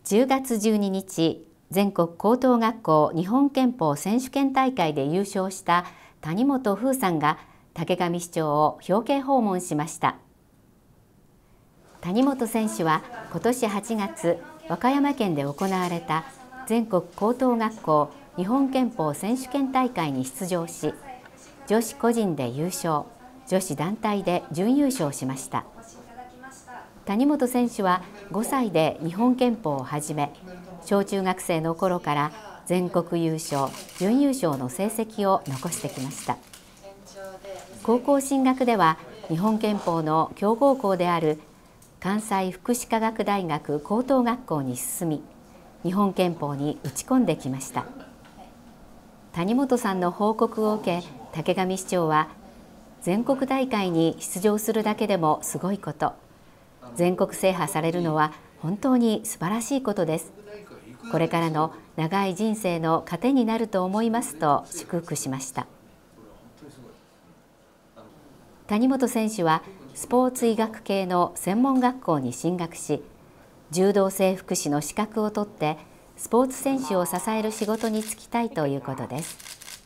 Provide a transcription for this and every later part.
10月12日、全国高等学校日本拳法選手権大会で優勝した谷本風さんが竹上市長を表敬訪問しました。谷本選手は今年8月、和歌山県で行われた全国高等学校日本拳法選手権大会に出場し、女子個人で優勝、女子団体で準優勝しました。谷本選手は5歳で日本拳法を始め、小中学生の頃から全国優勝、準優勝の成績を残してきました。高校進学では日本拳法の強豪校である関西福祉科学大学高等学校に進み、日本拳法に打ち込んできました。谷本さんの報告を受け、竹上市長は、全国大会に出場するだけでもすごいこと、全国制覇されるのは本当に素晴らしいことです。これからの長い人生の糧になると思いますと祝福しました。谷本選手はスポーツ医学系の専門学校に進学し、柔道整復師の資格を取ってスポーツ選手を支える仕事に就きたいということです。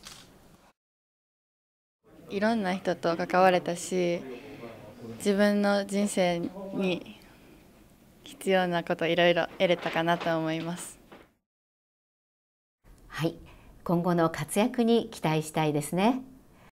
いろんな人と関われたし、自分の人生に必要なこといろいろ得れたかなと思います。 はい、今後の活躍に期待したいですね。